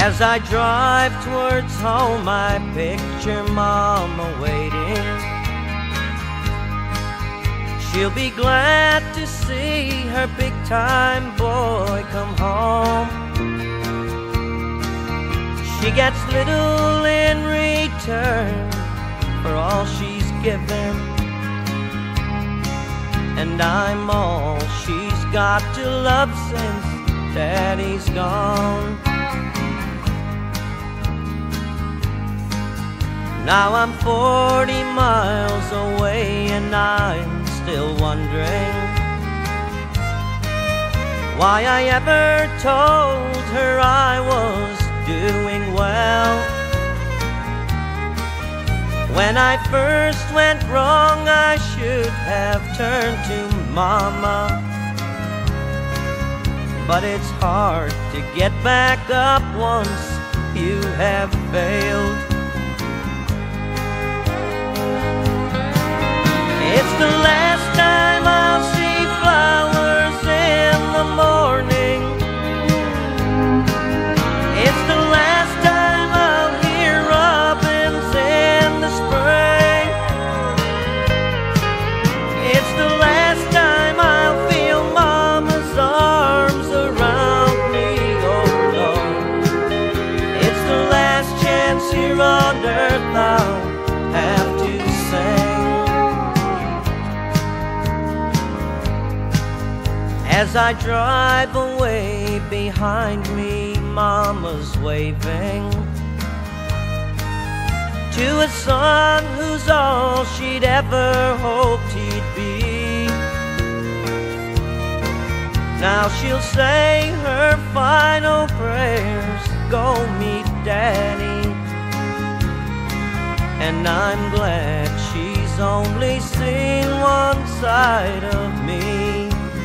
As I drive towards home, I picture Mama waiting. She'll be glad to see her big-time boy come home. She gets little in return for all she's given, and I'm all she's got to love since Daddy's gone. Now I'm 40 miles away and I'm still wondering why I ever told her I was doing well. When I first went wrong, I should have turned to Mama, but it's hard to get back up once you have failed. It's the last time I'll see flowers in the morning. It's the last time I'll hear robins in the spring. It's the last time I'll feel Mama's arms around me. Oh no, it's the last chance here on earth I'll have to sing. As I drive away, behind me Mama's waving to a son who's all she'd ever hoped he'd be. Now she'll say her final prayers, go meet Daddy, and I'm glad she's only seen one side of me.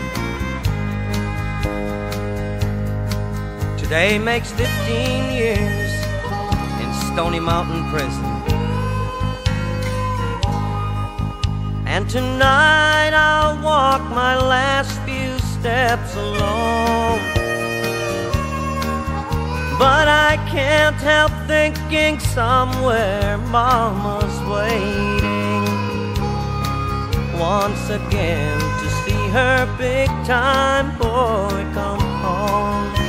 Today makes 15 years in Stony Mountain Prison, and tonight I'll walk my last few steps alone. But I can't help thinking somewhere Mama's waiting once again to see her big-time boy come home.